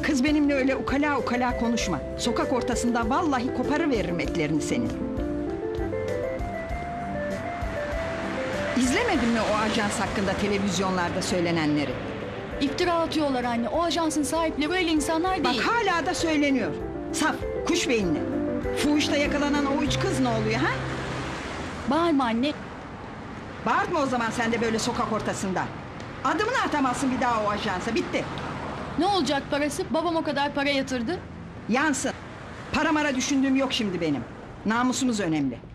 Kız benimle öyle ukala ukala konuşma. Sokak ortasında vallahi koparıveririm etlerini senin. İzlemedin mi o ajans hakkında televizyonlarda söylenenleri? İftira atıyorlar anne. O ajansın sahipleri öyle insanlar Bak değil. hala da söyleniyor. Saf, kuş beyinli. Fuhuşta yakalanan o 3 kız ne oluyor ha? Bağırma anne. Bağırma o zaman sen de böyle sokak ortasında. Adımını atamazsın bir daha o ajansa, bitti. Ne olacak parası? Babam o kadar para yatırdı. Yansın. Para mara düşündüğüm yok şimdi benim. Namusumuz önemli.